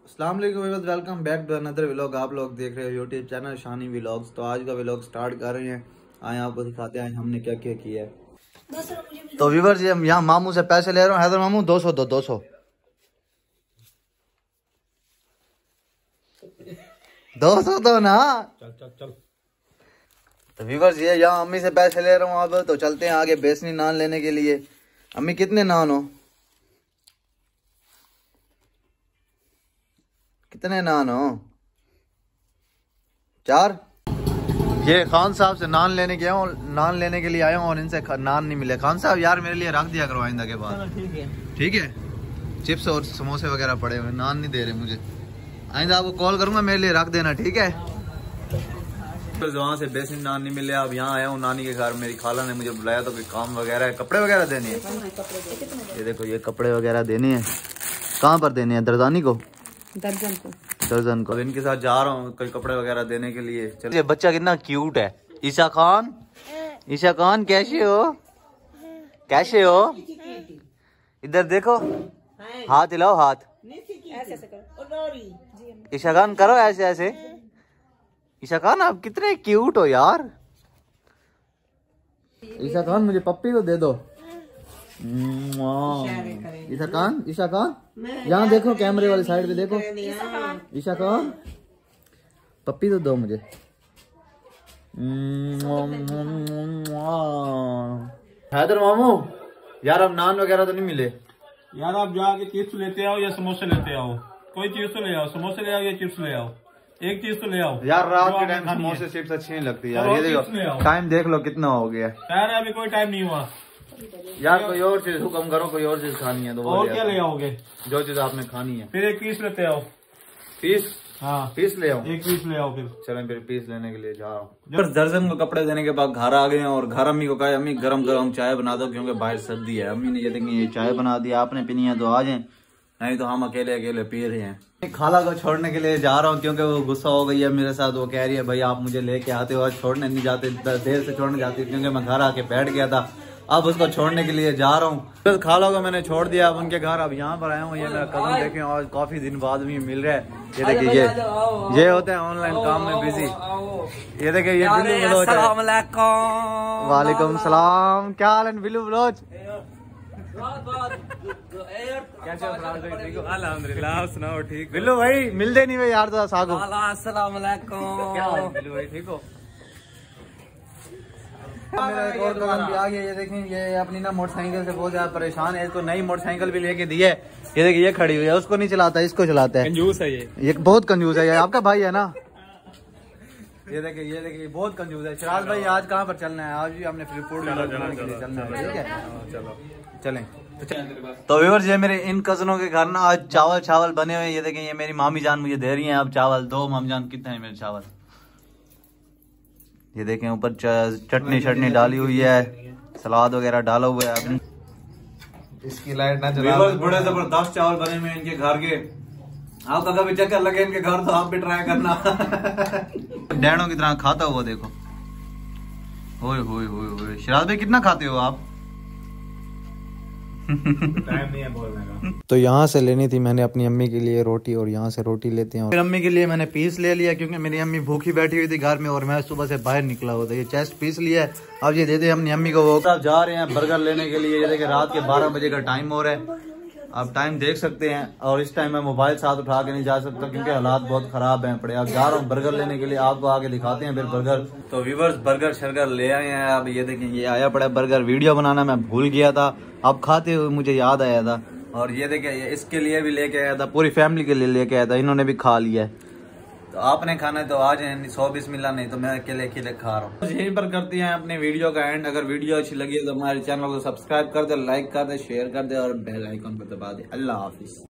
अस्सलाम वालेकुम, welcome back to another vlog. आप लोग देख रहे हो यूट्यूब चैनल शानी व्लॉग्स। तो आज का व्लॉग स्टार्ट कर रहे हैं। आए आपको दिखाते हैं हमने क्या क्या किया है। तो व्यूअर्स ये यहाँ मामू से पैसे ले रहा हूँ। हैदर मामू 200 दो 200 200 दो ना। चल। तो व्यूअर्स ये यहाँ अम्मी से पैसे ले रहा हूँ। अब तो चलते हैं आगे बेसनी नान लेने के लिए। अम्मी कितने नान हो? कितने नान हो? 4। ये खान साहब से नान लेने के लिए आया हूँ और इनसे नान नहीं मिले। खान साहब यार मेरे लिए रख दिया करो आइंदा के बाद। ठीक है। चिप्स और समोसे वगैरह पड़े हुए, नान नहीं दे रहे मुझे। आइंदा आपको कॉल करूंगा, मेरे लिए रख देना, ठीक है। तो वहाँ से बेसिन नान नहीं मिले। अब यहाँ आया हूँ नानी के घर। मेरी खाला ने मुझे बुलाया तो कोई काम वगैरह है, कपड़े वगैरह देने हैं। ये देखो ये कपड़े वगैरह देने हैं। कहाँ पर देने हैं? दर्दानी को, दर्जन को। इनके साथ जा रहा हूँ कोई कपड़े वगैरह देने के लिए। चलिए। बच्चा कितना क्यूट है। ईशा खान, ईशा खान कैसे हो? कैसे हो? इधर देखो, हाथ हिलाओ, हाथ। ईशा खान करो ऐसे ऐसे। ईशा खान आप कितने क्यूट हो यार। ईशा खान मुझे पप्पी तो दे दो। ईशा खान, ईशा खान यहाँ देखो, कैमरे वाली साइड पे देखो। ईशा खान पप्पी तो दो मुझे। हैदर मामू यार अब नान वगैरह तो नहीं मिले यार। आप जाके चिप्स लेते आओ या समोसे लेते आओ, कोई चीज तो ले आओ। समोसे ले आओ या चिप्स ले आओ, एक चीज तो ले आओ यार। रात के टाइम समोसे चिप्स अच्छी नहीं लगती यार। ये देखो टाइम देख लो कितना हो गया यार। अभी कोई टाइम नहीं हुआ यार। कोई और चीज हुक्म करो, कोई और चीज खानी है तो और क्या ले आओगे? जो चीज आपने खानी है। फिर एक पीस लेते आओ। पीस? हाँ पीस ले आओ। एक पीस ले आओ फिर। चलें फिर पीस लेने के लिए जा रहा हूँ। दर्जन को कपड़े देने के बाद घर आ गए हैं और घर अम्मी को कहा अम्मी गरम गरम चाय बना दो क्योंकि बाहर सर्दी है। अम्मी ने ये देखिए ये चाय बना दी। आपने पीनी है तो आ जाए, नहीं तो हम अकेले अकेले पी रहे हैं। खाला को छोड़ने के लिए जा रहा हूँ क्योंकि वो गुस्सा हो गई है मेरे साथ। वो कह रही है भाई आप मुझे लेके आते हो और छोड़ने नहीं जाते, देर से छोड़ने जाती क्योंकि मैं घर आके बैठ गया था। अब उसको छोड़ने के लिए जा रहा हूँ। बस खाला को मैंने छोड़ दिया अब उनके घर। अब यहाँ पर आया हूँ। ये मेरा कजन देखें और काफी दिन बाद भी मिल रहा है। ये देखिए ये होते हैं ऑनलाइन काम में बिजी। ये देखिए ये बिल्लू बलोच है। वालेकुम सलाम। क्या हाल है बिल्लू बलोच? कैसे हो? अल्हम्दुलिल्लाह। आप सुनाओ? ठीक। बिल्लू भाई मिलते नहीं भाई यार तो सागो। अस्सलाम वालेकुम। क्या हाल है बिल्लू भाई, ठीक हो? मेरा एक और कदम भी आ गया। ये देखें ये अपनी ना मोटरसाइकिल से बहुत ज्यादा परेशान है। इसको नई मोटरसाइकिल भी लेके दी है। ये देखिए ये खड़ी हुई है, उसको नहीं चलाता, इसको चलाता है। कंजूस है ये बहुत कंजूस है। ये आपका भाई है ना? ये देखिए बहुत कंजूस है। शराज भाई आज कहाँ पर चलना है? आज भी हमने फ्री फूड बनाने के लिए चलना है, ठीक है? चलो चलें। तो व्यूअर्स ये मेरे इन कजनों के घर ना आज चावल बने हुए। ये देखें ये मेरी मामी जान मुझे दे रही है अब चावल। 2 मामी जान कितने हैं मेरे चावल? ये देखें ऊपर चटनी डाली हुई है, सलाद वगैरह डाला हुआ है। आपने इसकी लाइट ना जला। बड़े जबरदस्त चावल बने हुए इनके घर के। आपका कभी चक्कर लगे इनके घर तो आप भी ट्राई करना। डैडों की तरह खाता हुआ देखो। ओए शराज भाई कितना खाते हो आप? टाइम नहीं है बोलने का। तो यहाँ से लेनी थी मैंने अपनी अम्मी के लिए रोटी और यहाँ से रोटी लेते हैं। फिर अम्मी के लिए मैंने पीस ले लिया क्योंकि मेरी अम्मी भूखी बैठी हुई थी घर में और मैं सुबह से बाहर निकला हुआ था। ये चेस्ट पीस लिया है। अब ये दे दे अपनी अम्मी को। वो जा रहे हैं बर्गर लेने के लिए। ये देखिए रात के 12 बजे का टाइम हो रहा है। आप टाइम देख सकते हैं और इस टाइम मैं मोबाइल साथ उठा के नहीं जा सकता क्योंकि हालात बहुत खराब हैं पड़े। अब जा रहा हूँ बर्गर लेने के लिए, आपको आगे दिखाते हैं फिर बर्गर। तो व्यूअर्स बर्गर शर्गर ले आए हैं। अब ये देखें ये आया पड़ा बर्गर। वीडियो बनाना मैं भूल गया था, अब खाते हुए मुझे याद आया था। और ये देखें ये इसके लिए भी लेके आया था, पूरी फैमिली के लिए लेके आया था। इन्होंने भी खा लिया है। तो आपने खाना है तो आ जाए, 100 बिस्मिल्लाह, नहीं तो मैं अकेले खा रहा हूँ। यहीं पर करते हैं अपने वीडियो का एंड। अगर वीडियो अच्छी लगी तो हमारे चैनल को सब्सक्राइब कर दे, लाइक कर दे, शेयर कर दे और बेल आइकन पर दबा दे। अल्लाह हाफिज।